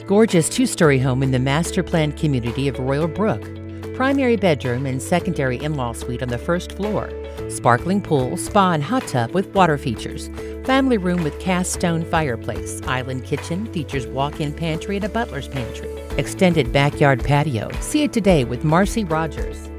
Gorgeous two-story home in the master-planned community of Royal Brook. Primary bedroom and secondary in-law suite on the first floor. Sparkling pool, spa, and hot tub with water features. Family room with cast stone fireplace. Island kitchen features walk-in pantry and a butler's pantry. Extended backyard patio. See it today with Marcey Rogers.